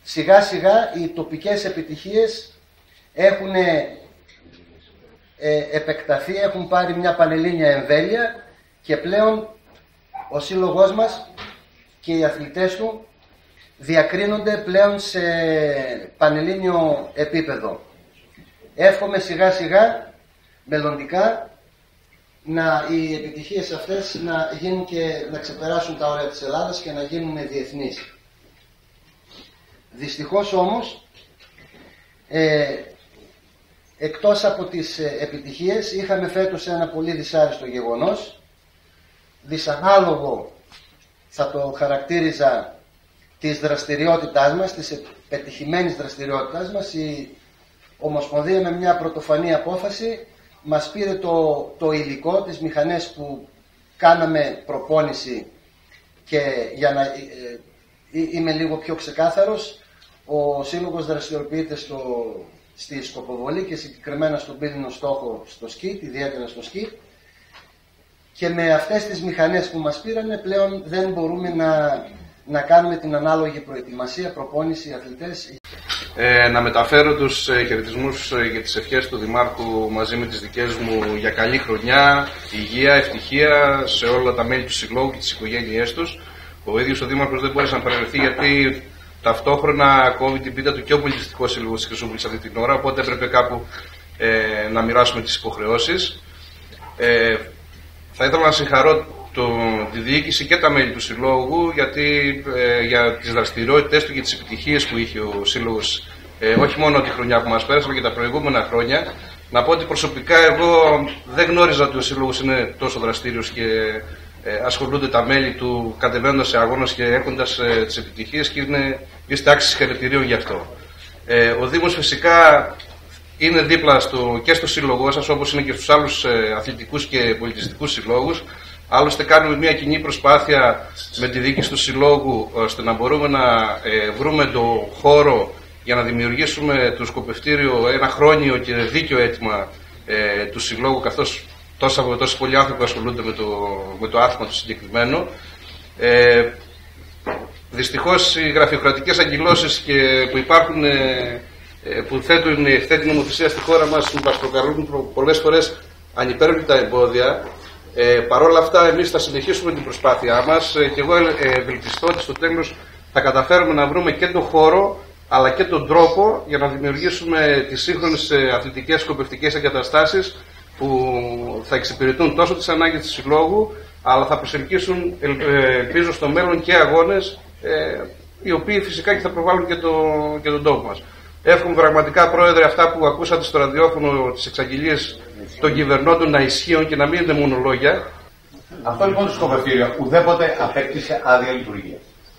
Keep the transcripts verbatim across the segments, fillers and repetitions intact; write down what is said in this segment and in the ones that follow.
σιγά σιγά οι τοπικές επιτυχίες έχουν ε, επεκταθεί, έχουν πάρει μια πανελλήνια εμβέλεια και πλέον ο σύλλογός μας και οι αθλητές του διακρίνονται πλέον σε πανελλήνιο επίπεδο. Εύχομαι σιγά σιγά μελλοντικά να οι επιτυχίες αυτές να γίνουν και να ξεπεράσουν τα όρια της Ελλάδας και να γίνουν διεθνείς. Δυστυχώς όμως, ε, εκτός από τις επιτυχίες, είχαμε φέτος ένα πολύ δυσάρεστο γεγονός, δυσανάλογο θα το χαρακτήριζα της δραστηριότητάς μας, της πετυχημένης δραστηριότητάς μας. Η Ομοσπονδία με μια πρωτοφανή απόφαση μας πήρε το, το υλικό, τις μηχανές που κάναμε προπόνηση, και για να ε, ε, είμαι λίγο πιο ξεκάθαρος, ο Σύλλογος δραστηριοποιείται στο, στη σκοποβολή και συγκεκριμένα στον πύληνο στόχο στο σκι, ιδιαίτερα στο σκι, και με αυτές τις μηχανές που μας πήρανε πλέον δεν μπορούμε να, να κάνουμε την ανάλογη προετοιμασία, προπόνηση, αθλητές. Ε, να μεταφέρω τους ε, χαιρετισμούς ε, για τις ευχές του Δημάρχου μαζί με τις δικές μου για καλή χρονιά, υγεία, ευτυχία σε όλα τα μέλη του Συλλόγου και τις οικογένειές τους. Ο ίδιος ο Δήμαρχος δεν μπόρεσε να παρευρεθεί γιατί ταυτόχρονα κόβει την πίτα του και ο Πολιτιστικός Σύλλογος της Χρυσούπολης αυτή την ώρα, οπότε έπρεπε κάπου ε, να μοιράσουμε τις υποχρεώσεις. Ε, θα ήθελα να συγχαρώ το, τη διοίκηση και τα μέλη του Συλλόγου γιατί, ε, για τις δραστηριότητες του και τις επιτυχίες που είχε ο Σύλλογος, ε, όχι μόνο τη χρονιά που μας πέρασε, αλλά και τα προηγούμενα χρόνια. Να πω ότι προσωπικά εγώ δεν γνώριζα ότι ο Σύλλογος είναι τόσο δραστήριος και ε, ασχολούνται τα μέλη του κατεβαίνοντας σε αγώνες και έχοντας ε, τις επιτυχίες, και είναι, είστε άξιοι συγχαρητηρίων γι' αυτό. Ε, ο Δήμος φυσικά είναι δίπλα στο, και στο σύλλογό σας, όπως είναι και στους άλλους ε, αθλητικούς και πολιτιστικούς συλλόγους. Άλλωστε κάνουμε μια κοινή προσπάθεια με τη διοίκηση του Συλλόγου ώστε να μπορούμε να ε, βρούμε το χώρο για να δημιουργήσουμε το σκοπευτήριο, ένα χρόνιο και δίκαιο αίτημα ε, του Συλλόγου, καθώς τόσα, τόσοι πολλοί άνθρωποι ασχολούνται με το, με το άθλημα του συγκεκριμένο. Ε, δυστυχώς οι γραφειοκρατικές αγκυλώσεις και που υπάρχουν, ε, που θέτουν, θέτει η νομοθεσία στη χώρα μας, μας προκαλούν πολλές φορές ανυπέρβλητα εμπόδια. Ε, Παρ' όλα αυτά, εμείς θα συνεχίσουμε την προσπάθειά μας ε, και εγώ ε, ευελπιστώ ότι στο τέλος θα καταφέρουμε να βρούμε και τον χώρο αλλά και τον τρόπο για να δημιουργήσουμε τις σύγχρονες ε, αθλητικές σκοπευτικές εγκαταστάσεις που θα εξυπηρετούν τόσο τις ανάγκες του Συλλόγου, αλλά θα προσελκύσουν, ε, ε, ελπίζω στο μέλλον, και αγώνες ε, οι οποίοι φυσικά και θα προβάλλουν και, το, και τον τόπο μας. Εύχομαι πραγματικά, Πρόεδρε, αυτά που ακούσατε στο ραδιόφωνο, τις εξαγγελίες των κυβερνώντων να ισχύουν και να μην είναι μόνο λόγια. Αυτό λοιπόν το σκοπευτήριο ουδέποτε απέκτησε άδεια λειτουργία.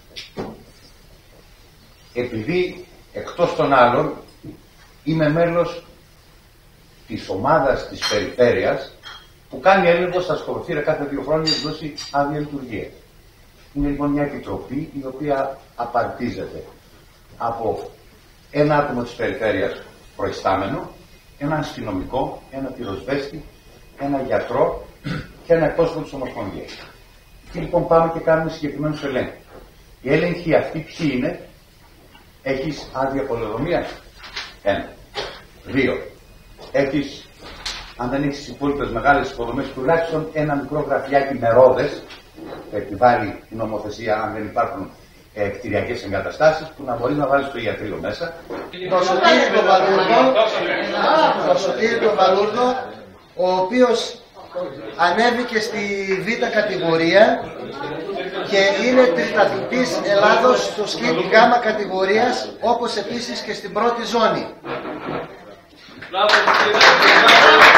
Επειδή εκτός των άλλων είμαι μέλος της ομάδας της περιφέρειας που κάνει έλεγχο στα σκοπευτήρια κάθε δύο χρόνια για να δώσει άδεια λειτουργία. Είναι λοιπόν μια επιτροπή η οποία απαρτίζεται από ένα άτομο της περιφέρειας προϊστάμενο, ένα αστυνομικό, ένα πυροσβέστη, ένα γιατρό και ένα εκπρόσωπο της Ομοσπονδίας. Και λοιπόν πάμε και κάνουμε συγκεκριμένους ελέγχους. Οι έλεγχοι αυτοί ποιοι είναι? Έχεις άδεια πολεοδομία? Ένα. Δύο. Έχεις, αν δεν έχεις υπόλοιπες μεγάλες υποδομές, τουλάχιστον ένα μικρό γραφιάκι με ρόδες, που επιβάλλει η νομοθεσία αν δεν υπάρχουν ε, κτηριακές εγκαταστάσεις, που να μπορεί να βάλεις το ιατρείο μέσα. Το Σωτήρη τον Βαλούρδο, ο οποίος ανέβηκε στη Β κατηγορία και είναι τριπταθλητής Ελλάδος στο σκι Γ κατηγορίας, όπως επίσης και στην πρώτη ζώνη.